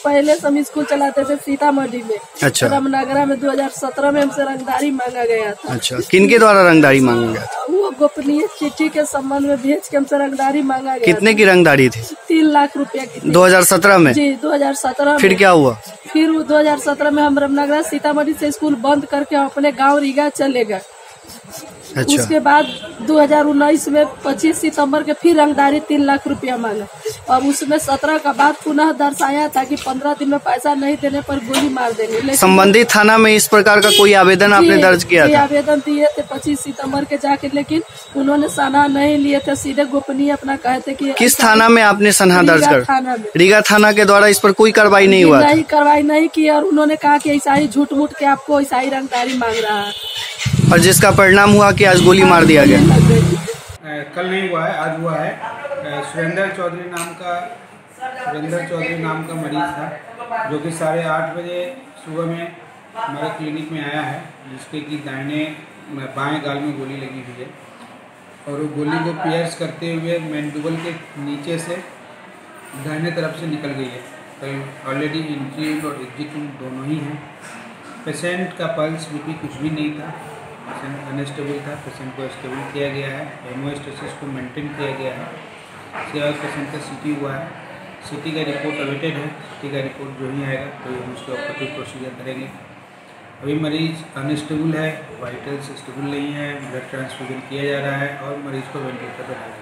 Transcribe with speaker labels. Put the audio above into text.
Speaker 1: पहले से हम स्कूल चलाते थे सीतामढ़ी में।
Speaker 2: अच्छा।
Speaker 1: रामनगरा में 2017 में हमसे रंगदारी मांगा गया था।
Speaker 2: अच्छा, किनके द्वारा रंगदारी मांगा गया था?
Speaker 1: वो गोपनीय चिट्ठी के संबंध में भेज के हमसे रंगदारी मांगा गया।
Speaker 2: कितने की रंगदारी थी?
Speaker 1: 3 लाख रुपया की।
Speaker 2: 2017 में? जी,
Speaker 1: 2017
Speaker 2: फिर क्या हुआ?
Speaker 1: फिर 2017 में हम रामनगरा सीतामढ़ी से स्कूल बंद करके अपने गाँव रीगा चले गए।
Speaker 2: अच्छा।
Speaker 1: उसके बाद 2019 में 25 सितंबर के फिर रंगदारी 3 लाख रुपया मांगा और उसमें 17 का बाद पुनः दर्शाया था कि 15 दिन में पैसा नहीं देने पर गोली मार देंगे।
Speaker 2: संबंधित थाना में इस प्रकार का कोई आवेदन आपने दर्ज किया था?
Speaker 1: आवेदन दिए थे 25 सितंबर के जाके, लेकिन उन्होंने सनहा नहीं लिए थे, सीधे गोपनीय अपना कहे थे कि। किस
Speaker 2: थाना में आपने सनहा दर्ज कर? रीगा थाना के द्वारा इस पर कोई कार्रवाई नहीं हुआ?
Speaker 1: नहीं, कार्रवाई नहीं की और उन्होंने कहा कि ऐसा ही झूठ मूठ के आपको ऐसा ही रंगदारी मांग रहा है
Speaker 2: और जिसका परिणाम हुआ कि आज गोली मार दिया गया।
Speaker 3: कल नहीं हुआ है, आज हुआ है। सुरेंद्र चौधरी नाम का मरीज था जो कि 8:30 बजे सुबह में हमारे क्लिनिक में आया है, जिसके कि दाहिने बाएं गाल में गोली लगी हुई है और वो गोली को पियर्स करते हुए मैंडिबल के नीचे से दाहिने तरफ से निकल गई है। तो ऑलरेडी इंट्री और एग्जिट दोनों ही हैं। पेशेंट का पल्स बीपी कुछ भी नहीं था, पेशेंट अनस्टेबल था। पेशेंट को स्टेबल किया गया है, हेमोस्टेसिस को मेंटेन किया गया है। इसके बाद पेशेंट का सीटी हुआ है, सीटी का रिपोर्ट अवेटेड है। सीटी का रिपोर्ट जो ही आएगा तो हम उसके ऑपरेटिव प्रोसीजर करेंगे। अभी मरीज अनस्टेबल है, वाइटल्स स्टेबल नहीं है, ब्लड ट्रांसफ्यूजन किया जा रहा है और मरीज को वेंटिलेटर पर रखा गया है।